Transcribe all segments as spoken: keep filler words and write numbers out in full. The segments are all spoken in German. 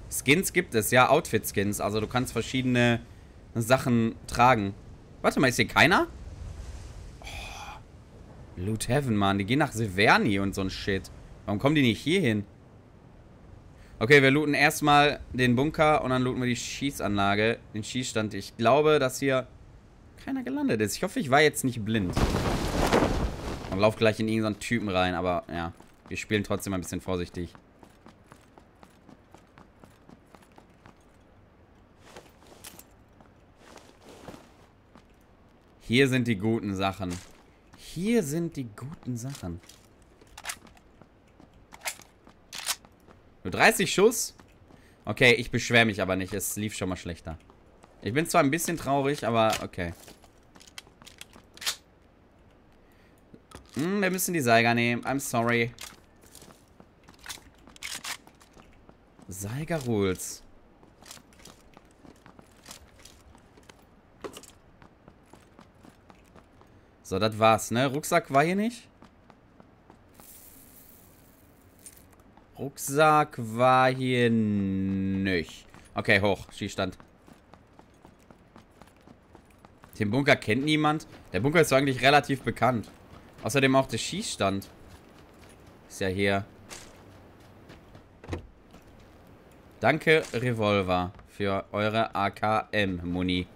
Skins gibt es, ja, Outfit-Skins. Also du kannst verschiedene Sachen tragen. Warte mal, ist hier keiner? Oh, Loot Heaven, Mann. Die gehen nach Severny und so ein Shit. Warum kommen die nicht hier hin? Okay, wir looten erstmal den Bunker und dann looten wir die Schießanlage. Den Schießstand. Ich glaube, dass hier keiner gelandet ist. Ich hoffe, ich war jetzt nicht blind. Und lauf gleich in irgendeinen Typen rein, aber ja. Wir spielen trotzdem ein bisschen vorsichtig. Hier sind die guten Sachen. Hier sind die guten Sachen. Nur dreißig Schuss? Okay, ich beschwere mich aber nicht. Es lief schon mal schlechter. Ich bin zwar ein bisschen traurig, aber okay. Hm, wir müssen die Seiger nehmen. I'm sorry. Seiger Rules. So, das war's, ne? Rucksack war hier nicht? Rucksack war hier nicht. Okay, hoch. Schießstand. Den Bunker kennt niemand. Der Bunker ist eigentlich relativ bekannt. Außerdem auch der Schießstand. Ist ja hier. Danke, Revolver, für eure A K M-Muni.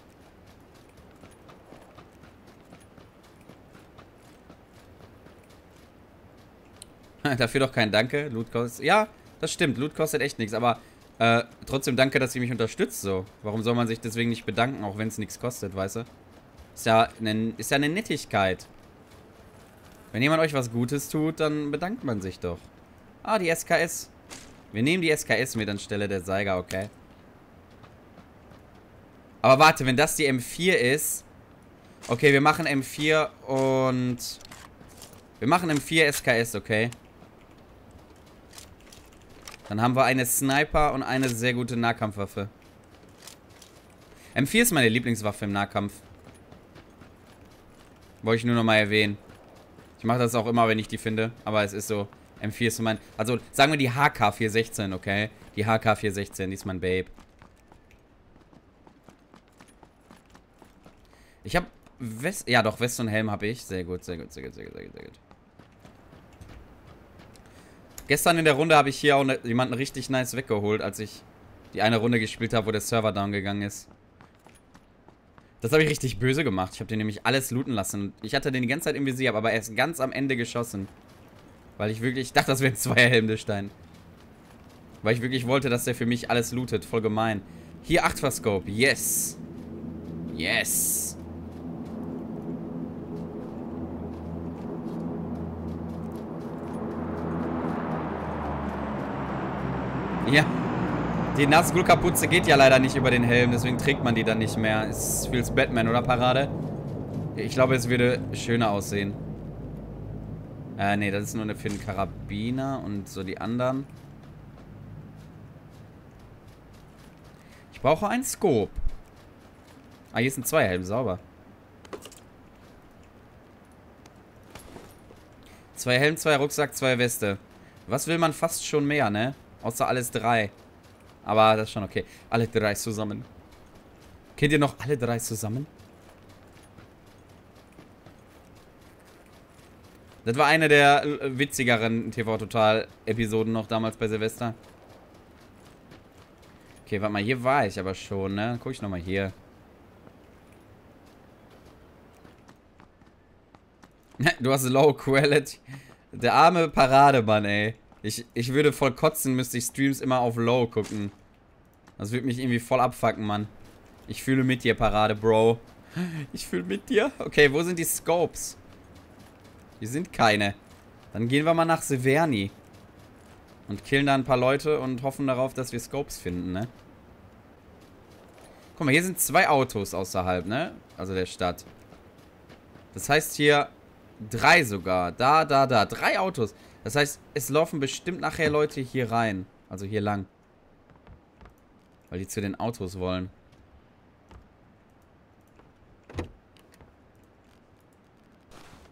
Dafür doch kein Danke. Loot kostet... Ja, das stimmt. Loot kostet echt nichts. Aber äh, trotzdem danke, dass ihr mich unterstützt so. Warum soll man sich deswegen nicht bedanken, auch wenn es nichts kostet, weißt du? Ist ja, eine, ist ja eine Nettigkeit. Wenn jemand euch was Gutes tut, dann bedankt man sich doch. Ah, die S K S. Wir nehmen die S K S mit anstelle der Seiger, okay. Aber warte, wenn das die M vier ist... Okay, wir machen M vier und... Wir machen M vier S K S, okay. Dann haben wir eine Sniper und eine sehr gute Nahkampfwaffe. M vier ist meine Lieblingswaffe im Nahkampf. Wollte ich nur noch mal erwähnen. Ich mache das auch immer, wenn ich die finde. Aber es ist so, M vier ist so mein... Also, sagen wir die H K vier sechzehn, okay? Die H K vier sechzehn, die ist mein Babe. Ich habe West... Ja, doch, West und Helm habe ich. Sehr gut, sehr gut, sehr gut, sehr gut, sehr gut, sehr gut. Gestern in der Runde habe ich hier auch ne, jemanden richtig nice weggeholt, als ich die eine Runde gespielt habe, wo der Server down gegangen ist. Das habe ich richtig böse gemacht. Ich habe den nämlich alles looten lassen. Ich hatte den die ganze Zeit im Visier, aber erst ganz am Ende geschossen. Weil ich wirklich... Ich dachte, das wäre ein Zweierhelmstein. Weil ich wirklich wollte, dass der für mich alles lootet. Voll gemein. Hier, Achtfach-Scope. Yes. Yes. Ja. Die Nazgul-Kapuze geht ja leider nicht über den Helm, deswegen trägt man die dann nicht mehr. Ist fürs Batman, oder Parade? Ich glaube, es würde schöner aussehen. Äh, nee, das ist nur eine für den Karabiner und so die anderen. Ich brauche einen Scope. Ah, hier sind zwei Helme, sauber. Zwei Helm, zwei Rucksack, zwei Weste. Was will man fast schon mehr, ne? Außer alles drei. Aber das ist schon okay. Alle drei zusammen. Kennt ihr noch alle drei zusammen? Das war eine der witzigeren T V-Total-Episoden noch damals bei Silvester. Okay, warte mal, hier war ich aber schon, ne? Guck ich nochmal hier. Du hast Low Quality. Der arme Parademann, ey. Ich, ich würde voll kotzen, müsste ich Streams immer auf Low gucken. Das würde mich irgendwie voll abfucken, Mann. Ich fühle mit dir, Parade, Bro. Ich fühle mit dir. Okay, wo sind die Scopes? Hier sind keine. Dann gehen wir mal nach Severny. Und killen da ein paar Leute und hoffen darauf, dass wir Scopes finden, ne? Guck mal, hier sind zwei Autos außerhalb, ne? Also der Stadt. Das heißt hier drei sogar. Da, da, da. Drei Autos. Das heißt, es laufen bestimmt nachher Leute hier rein. Also hier lang. Weil die zu den Autos wollen.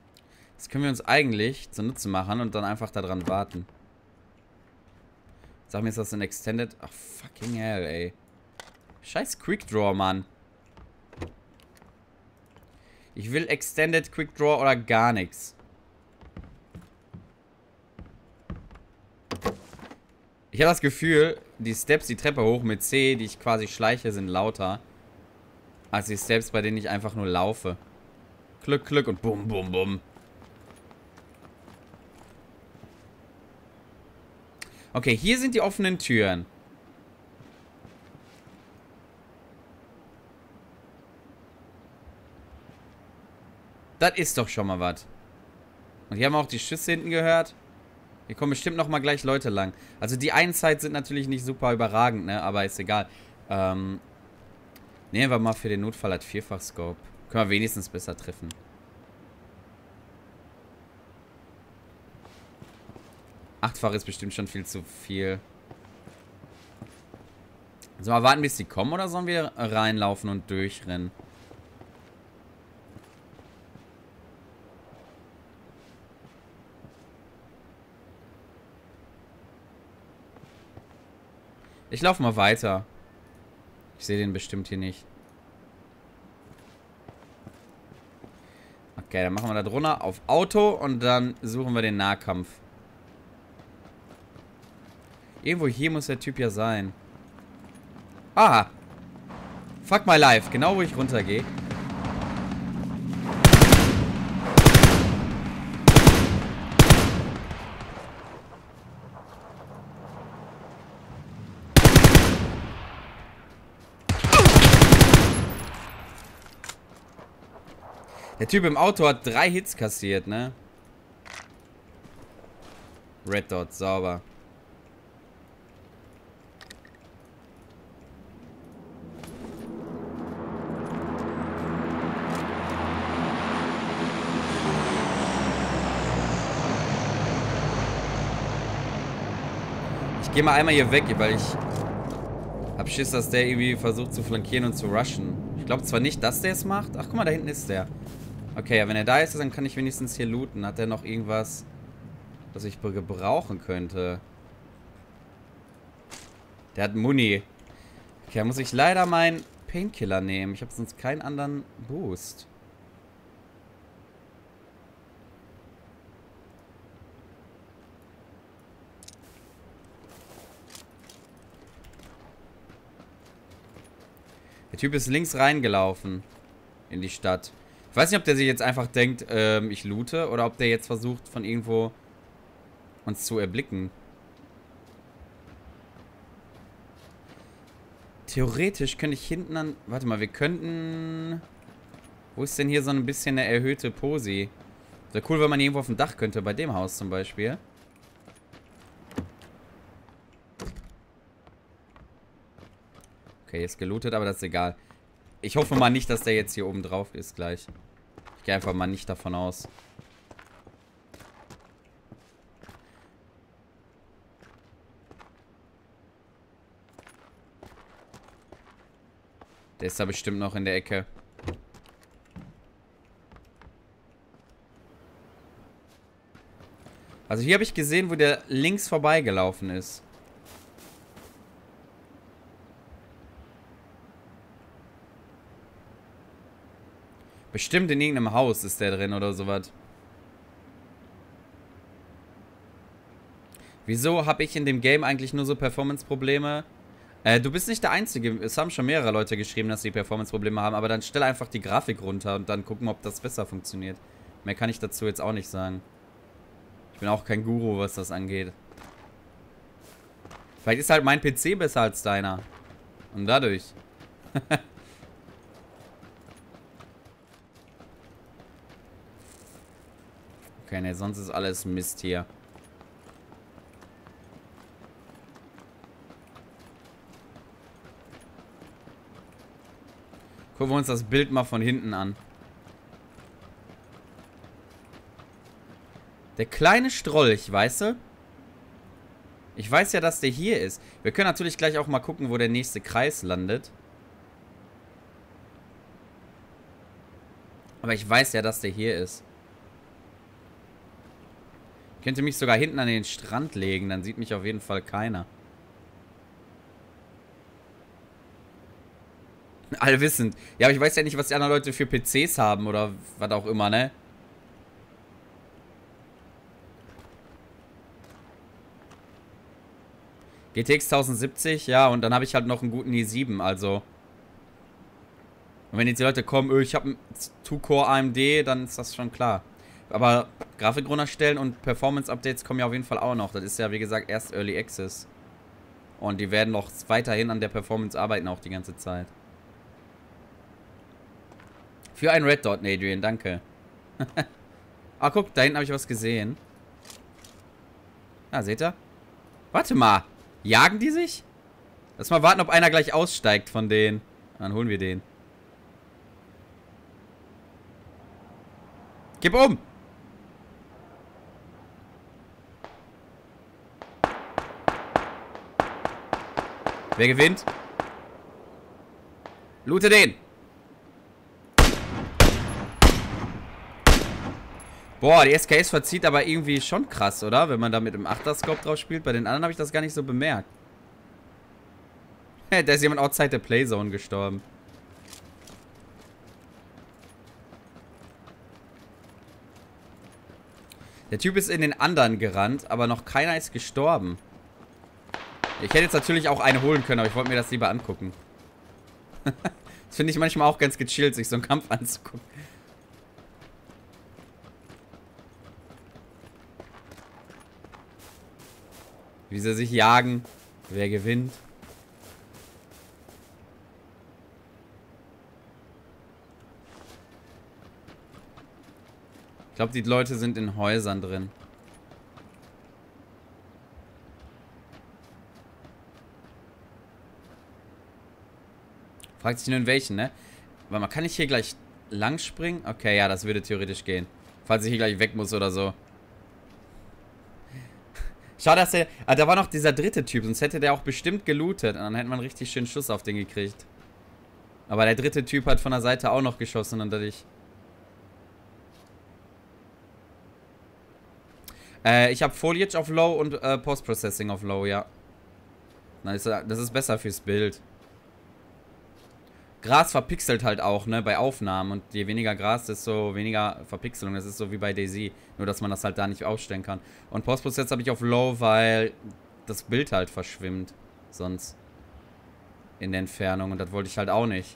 Das können wir uns eigentlich zunutze machen und dann einfach daran warten. Sag mir, ist das ein Extended? Ach, fucking hell, ey. Scheiß Quick Draw, Mann. Ich will Extended Quick Draw oder gar nichts. Ich habe das Gefühl, die Steps, die Treppe hoch mit C, die ich quasi schleiche, sind lauter. Als die Steps, bei denen ich einfach nur laufe. Glück, Glück und bum, bum, bum. Okay, hier sind die offenen Türen. Das ist doch schon mal was. Und hier haben wir auch die Schüsse hinten gehört. Hier kommen bestimmt noch mal gleich Leute lang. Also die Einsight sind natürlich nicht super überragend, ne? Aber ist egal. Ähm, nehmen wir mal für den Notfall als Vierfach-Scope. Können wir wenigstens besser treffen. Achtfach ist bestimmt schon viel zu viel. Sollen wir warten, bis die kommen, oder sollen wir reinlaufen und durchrennen? Ich laufe mal weiter. Ich sehe den bestimmt hier nicht. Okay, dann machen wir da drunter auf Auto und dann suchen wir den Nahkampf. Irgendwo hier muss der Typ ja sein. Ah! Fuck my life. Genau, wo ich runtergehe. Der Typ im Auto hat drei Hits kassiert, ne? Red Dot, sauber. Ich gehe mal einmal hier weg, weil ich hab Schiss, dass der irgendwie versucht zu flankieren und zu rushen. Ich glaube zwar nicht, dass der es macht. Ach, guck mal, da hinten ist der. Okay, ja, wenn er da ist, dann kann ich wenigstens hier looten. Hat er noch irgendwas, was ich gebrauchen könnte? Der hat Muni. Okay, da muss ich leider meinen Painkiller nehmen. Ich habe sonst keinen anderen Boost. Der Typ ist links reingelaufen in die Stadt. Ich weiß nicht, ob der sich jetzt einfach denkt, ähm, ich loote, oder ob der jetzt versucht, von irgendwo uns zu erblicken. Theoretisch könnte ich hinten an... Warte mal, wir könnten... Wo ist denn hier so ein bisschen eine erhöhte Posi? Wäre cool, wenn man irgendwo auf dem Dach könnte, bei dem Haus zum Beispiel. Okay, ist gelootet, aber das ist egal. Ich hoffe mal nicht, dass der jetzt hier oben drauf ist gleich. Ich gehe einfach mal nicht davon aus. Der ist da bestimmt noch in der Ecke. Also hier habe ich gesehen, wo der links vorbeigelaufen ist. Bestimmt in irgendeinem Haus ist der drin oder sowas. Wieso habe ich in dem Game eigentlich nur so Performance-Probleme? Äh, du bist nicht der Einzige. Es haben schon mehrere Leute geschrieben, dass sie Performance-Probleme haben. Aber dann stell einfach die Grafik runter und dann gucken, ob das besser funktioniert. Mehr kann ich dazu jetzt auch nicht sagen. Ich bin auch kein Guru, was das angeht. Vielleicht ist halt mein P C besser als deiner. Und dadurch. Okay, ne, sonst ist alles Mist hier. Gucken wir uns das Bild mal von hinten an. Der kleine Strolch, weißt du? Ich weiß ja, dass der hier ist. Wir können natürlich gleich auch mal gucken, wo der nächste Kreis landet. Aber ich weiß ja, dass der hier ist. Ich könnte mich sogar hinten an den Strand legen, dann sieht mich auf jeden Fall keiner. Allwissend. Ja, aber ich weiß ja nicht, was die anderen Leute für P Cs haben oder was auch immer, ne? G T X tausendsiebzig, ja, und dann habe ich halt noch einen guten i sieben, also. Und wenn jetzt die Leute kommen, öh, ich habe einen zwei Core A M D, dann ist das schon klar. Aber Grafik runterstellen und Performance-Updates kommen ja auf jeden Fall auch noch. Das ist ja, wie gesagt, erst Early Access. Und die werden noch weiterhin an der Performance arbeiten, auch die ganze Zeit. Für ein Red Dot, Adrian, danke. Ah, guck, da hinten habe ich was gesehen. Ah, seht ihr? Warte mal. Jagen die sich? Lass mal warten, ob einer gleich aussteigt von denen. Dann holen wir den. Gib um! Wer gewinnt? Loote den! Boah, die S K S verzieht aber irgendwie schon krass, oder? Wenn man da mit dem Achter-Scope drauf spielt. Bei den anderen habe ich das gar nicht so bemerkt. Hä, da ist jemand outside der Playzone gestorben. Der Typ ist in den anderen gerannt, aber noch keiner ist gestorben. Ich hätte jetzt natürlich auch eine holen können, aber ich wollte mir das lieber angucken. Das finde ich manchmal auch ganz gechillt, sich so einen Kampf anzugucken. Wie sie sich jagen. Wer gewinnt. Ich glaube, die Leute sind in Häusern drin. Fragt sich nur in welchen, ne? Warte mal, kann ich hier gleich lang springen? Okay, ja, das würde theoretisch gehen. Falls ich hier gleich weg muss oder so. Schade, dass der... Ah, da war noch dieser dritte Typ, sonst hätte der auch bestimmt gelootet. Und dann hätte man richtig schön Schuss auf den gekriegt. Aber der dritte Typ hat von der Seite auch noch geschossen und dadurch... Äh, ich habe Foliage auf Low und äh, Post-Processing auf Low, ja. Das ist besser fürs Bild. Gras verpixelt halt auch, ne, bei Aufnahmen. Und je weniger Gras, desto weniger Verpixelung. Das ist so wie bei DayZ. Nur, dass man das halt da nicht aufstellen kann. Und Post-Process habe ich auf Low, weil das Bild halt verschwimmt. Sonst. In der Entfernung. Und das wollte ich halt auch nicht.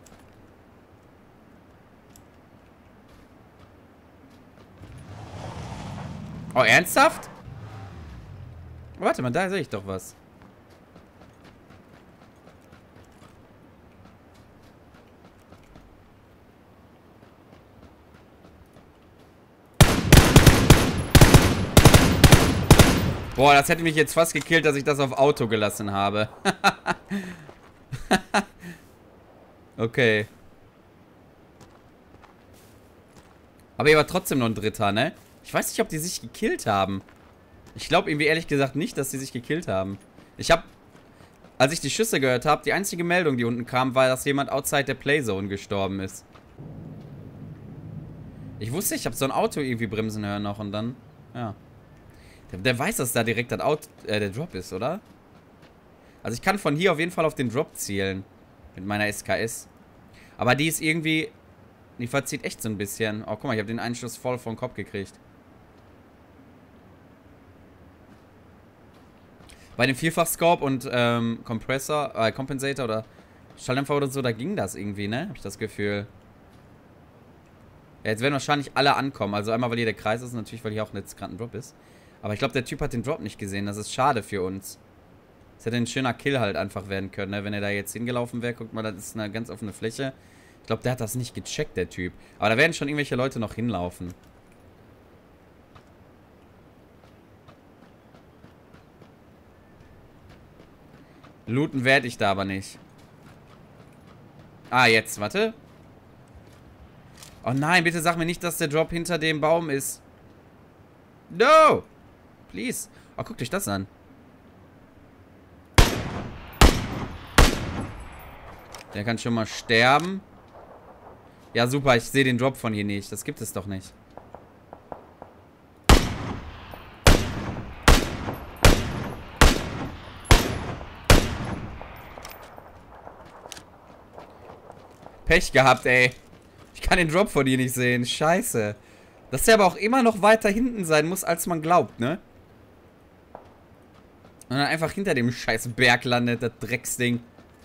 Oh, ernsthaft? Oh, warte mal, da sehe ich doch was. Boah, das hätte mich jetzt fast gekillt, dass ich das auf Auto gelassen habe. Okay. Aber hier war trotzdem noch ein Dritter, ne? Ich weiß nicht, ob die sich gekillt haben. Ich glaube irgendwie ehrlich gesagt nicht, dass die sich gekillt haben. Ich habe, als ich die Schüsse gehört habe, die einzige Meldung, die unten kam, war, dass jemand outside der Playzone gestorben ist. Ich wusste, ich habe so ein Auto irgendwie bremsen hören noch und dann, ja. Der, der weiß, dass da direkt das Auto, äh, der Drop ist, oder? Also ich kann von hier auf jeden Fall auf den Drop zielen. Mit meiner S K S. Aber die ist irgendwie, die verzieht echt so ein bisschen. Oh, guck mal, ich habe den einen Schuss voll vom Kopf gekriegt. Bei dem Vielfach-Scope und ähm, Kompressor, äh, Compensator oder Schalldämpfer oder so, da ging das irgendwie, ne? Hab ich das Gefühl. Ja, jetzt werden wahrscheinlich alle ankommen. Also einmal, weil hier der Kreis ist und natürlich, weil hier auch jetzt gerade ein Drop ist. Aber ich glaube, der Typ hat den Drop nicht gesehen. Das ist schade für uns. Das hätte ein schöner Kill halt einfach werden können, ne? Wenn er da jetzt hingelaufen wäre. Guckt mal, das ist eine ganz offene Fläche. Ich glaube, der hat das nicht gecheckt, der Typ. Aber da werden schon irgendwelche Leute noch hinlaufen. Looten werde ich da aber nicht. Ah, jetzt, warte. Oh nein, bitte sag mir nicht, dass der Drop hinter dem Baum ist. No! Please. Oh, guckt euch das an. Der kann schon mal sterben. Ja, super, ich sehe den Drop von hier nicht. Das gibt es doch nicht. Pech gehabt, ey. Ich kann den Drop von dir nicht sehen. Scheiße. Dass der aber auch immer noch weiter hinten sein muss, als man glaubt, ne? Und dann einfach hinter dem scheiß Berg landet, das Drecksding.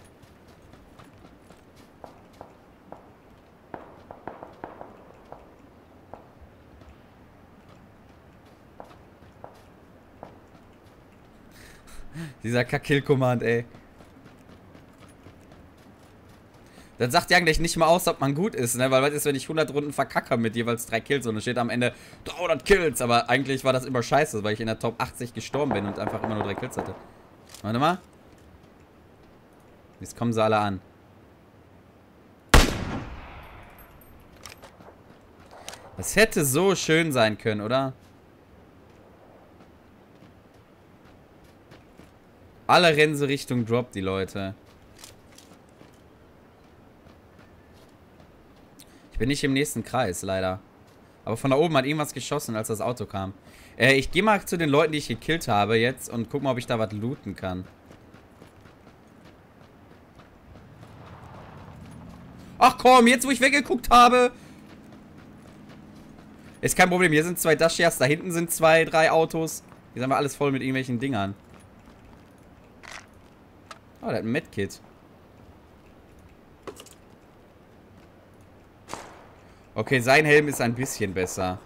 Dieser Kack-Kill-Command, ey. Das sagt ja eigentlich nicht mal aus, ob man gut ist, ne? Weil was ist, wenn ich hundert Runden verkacke mit jeweils drei Kills und es steht am Ende dreihundert Kills. Aber eigentlich war das immer scheiße, weil ich in der Top achtzig gestorben bin und einfach immer nur drei Kills hatte. Warte mal. Jetzt kommen sie alle an. Das hätte so schön sein können, oder? Alle rennen so Richtung Drop, die Leute. Ich bin nicht im nächsten Kreis, leider. Aber von da oben hat irgendwas geschossen, als das Auto kam. Äh, ich gehe mal zu den Leuten, die ich gekillt habe jetzt und guck mal, ob ich da was looten kann. Ach komm, jetzt wo ich weggeguckt habe. Ist kein Problem, hier sind zwei Dashias, da hinten sind zwei, drei Autos. Hier sind wir alles voll mit irgendwelchen Dingern. Oh, der hat ein Medkit. Okay, sein Helm ist ein bisschen besser.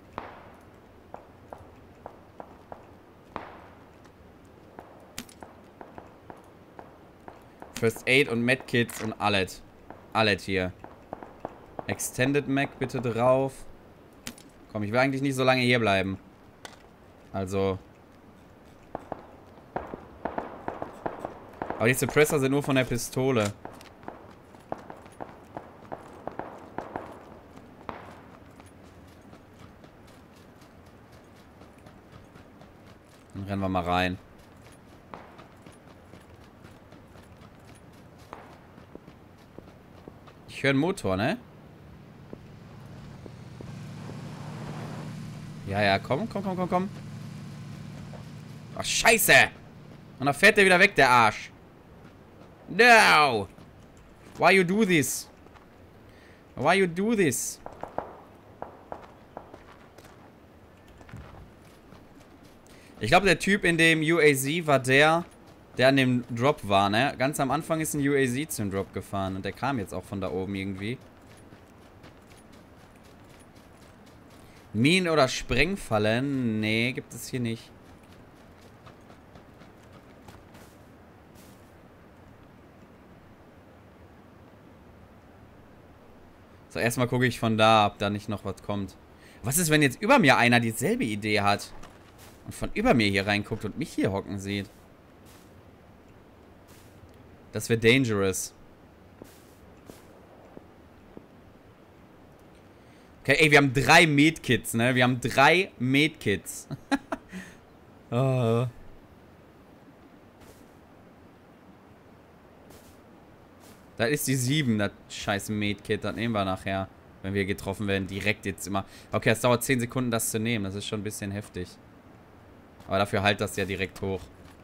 First Aid und Medkits und alles. Alles hier. Extended Mag bitte drauf. Komm, ich will eigentlich nicht so lange hier bleiben. Also. Aber die Suppressor sind nur von der Pistole. Dann rennen wir mal rein. Ich höre einen Motor, ne? Ja, ja, komm, komm, komm, komm, komm. Ach, scheiße! Und dann fährt der wieder weg, der Arsch. No! Why you do this? Why you do this? Ich glaube, der Typ in dem U A Z war der, der an dem Drop war, ne? Ganz am Anfang ist ein U A Z zum Drop gefahren und der kam jetzt auch von da oben irgendwie. Minen- oder Sprengfallen? Nee, gibt es hier nicht. So, erstmal gucke ich von da, ob da nicht noch was kommt. Was ist, wenn jetzt über mir einer dieselbe Idee hat? Und von über mir hier reinguckt und mich hier hocken sieht? Das wäre dangerous. Okay, ey, wir haben drei Medkits, ne? Wir haben drei Medkits. Oh. Das ist die sieben, das scheiß Medkit. Das nehmen wir nachher, wenn wir getroffen werden. Direkt jetzt immer. Okay, es dauert zehn Sekunden, das zu nehmen. Das ist schon ein bisschen heftig. Aber dafür halt das ja direkt hoch.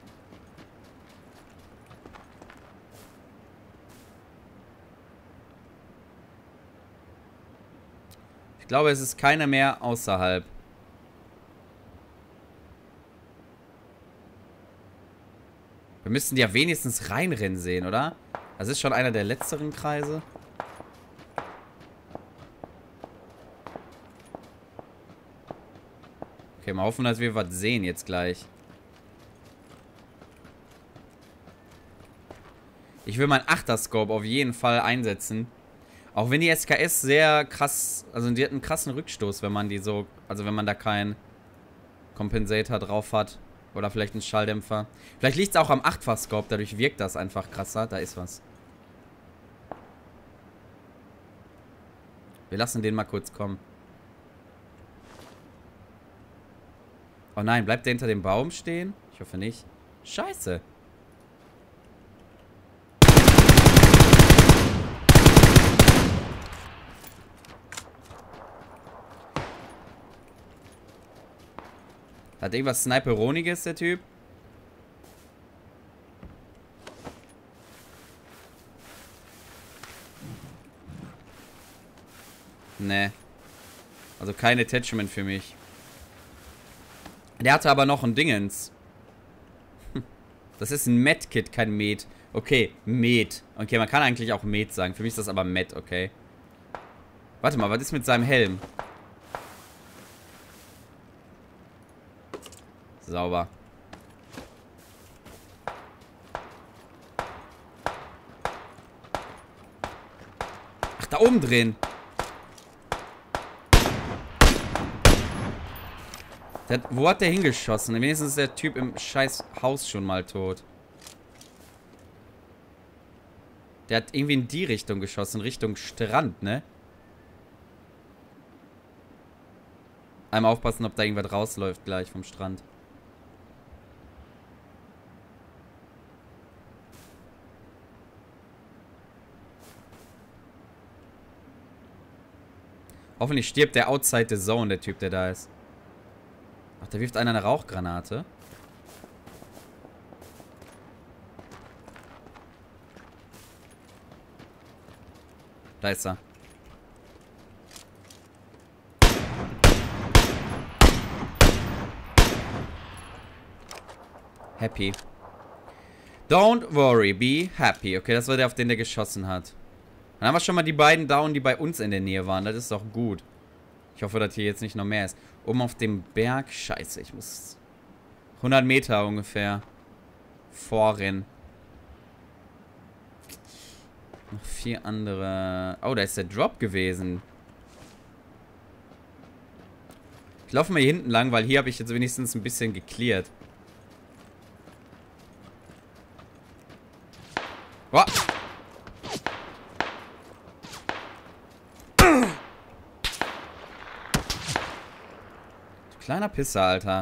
Ich glaube, es ist keiner mehr außerhalb. Wir müssten die ja wenigstens reinrennen sehen, oder? Das ist schon einer der letzteren Kreise. Okay, mal hoffen, dass wir was sehen jetzt gleich. Ich will meinen Achterscope auf jeden Fall einsetzen. Auch wenn die S K S sehr krass, also die hat einen krassen Rückstoß, wenn man die so, also wenn man da keinen Kompensator drauf hat. Oder vielleicht einen Schalldämpfer. Vielleicht liegt es auch am Achtfach-Scope, dadurch wirkt das einfach krasser. Da ist was. Wir lassen den mal kurz kommen. Oh nein, bleibt der hinter dem Baum stehen? Ich hoffe nicht. Scheiße. Hat irgendwas Sniperoniges, der Typ? Nee. Also kein Attachment für mich. Der hatte aber noch ein Dingens. Das ist ein Med-Kit, kein Med. Okay, Med. Okay, man kann eigentlich auch Med sagen. Für mich ist das aber Med, okay. Warte mal, was ist mit seinem Helm? Sauber. Ach, da oben drin. Der, wo hat der hingeschossen? Wenigstens ist der Typ im scheiß Haus schon mal tot. Der hat irgendwie in die Richtung geschossen, Richtung Strand, ne? Einmal aufpassen, ob da irgendwas rausläuft gleich vom Strand. Hoffentlich stirbt der outside the zone, der Typ, der da ist. Ach, da wirft einer eine Rauchgranate. Da ist er. Happy. Don't worry, be happy. Okay, das war der, auf den der geschossen hat. Dann haben wir schon mal die beiden down, die bei uns in der Nähe waren. Das ist doch gut. Ich hoffe, dass hier jetzt nicht noch mehr ist. Oben auf dem Berg. Scheiße, ich muss hundert Meter ungefähr vorrennen. Noch vier andere. Oh, da ist der Drop gewesen. Ich laufe mal hier hinten lang, weil hier habe ich jetzt wenigstens ein bisschen geklärt. Oh. Kleiner Pisser, Alter.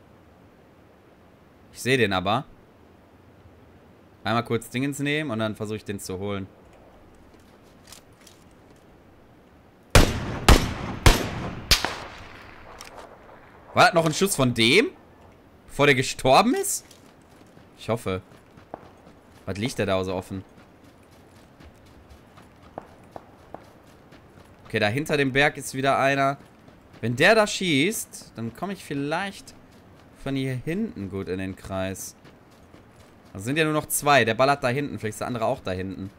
Ich sehe den aber. Einmal kurz Dingens nehmen und dann versuche ich den zu holen. War das noch ein Schuss von dem? Bevor der gestorben ist? Ich hoffe. Was liegt der da so offen? Okay, da hinter dem Berg ist wieder einer. Wenn der da schießt, dann komme ich vielleicht von hier hinten gut in den Kreis. Da sind ja nur noch zwei. Der ballert da hinten. Vielleicht ist der andere auch da hinten.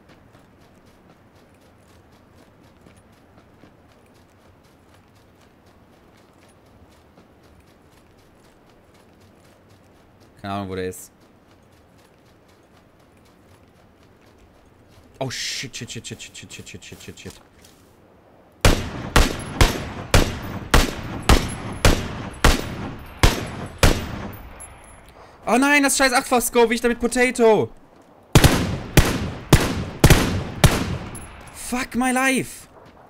Keine Ahnung, wo der ist. Oh, shit, shit, shit, shit, shit, shit, shit, shit, shit, shit, shit. Oh nein, das scheiß achtfach-Scope, wie ich damit Potato. Fuck my life.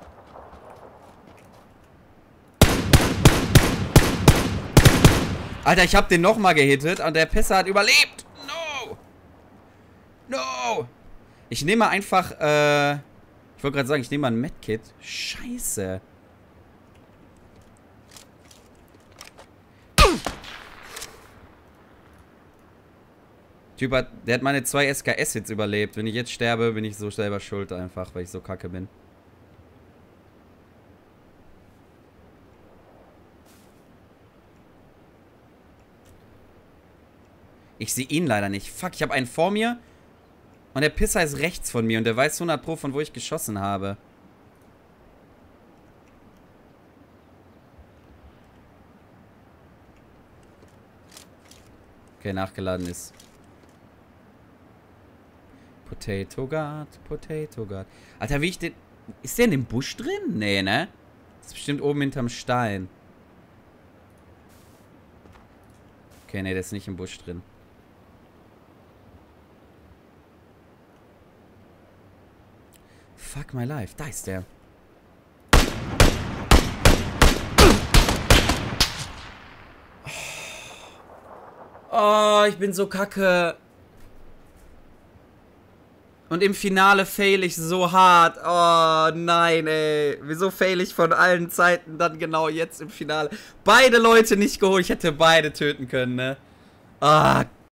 Alter, ich hab den nochmal gehittet und der Pisser hat überlebt. No. No. Ich nehme mal einfach, äh... Ich wollte gerade sagen, ich nehme mal ein Medkit. Scheiße. Typ hat, der hat meine zwei S K S-Hits überlebt. Wenn ich jetzt sterbe, bin ich so selber schuld einfach, weil ich so kacke bin. Ich sehe ihn leider nicht. Fuck, ich habe einen vor mir. Und der Pisser ist rechts von mir. Und der weiß hundert Pro, von wo ich geschossen habe. Okay, nachgeladen ist. Potato God, Potato God. Alter, wie ich den... Ist der in dem Busch drin? Nee, ne? Das ist bestimmt oben hinterm Stein. Okay, nee, der ist nicht im Busch drin. Fuck my life. Da ist der. Oh, ich bin so kacke. Und im Finale fail ich so hart. Oh, nein, ey. Wieso fail ich von allen Zeiten dann genau jetzt im Finale? Beide Leute nicht geholt. Ich hätte beide töten können, ne? Ah,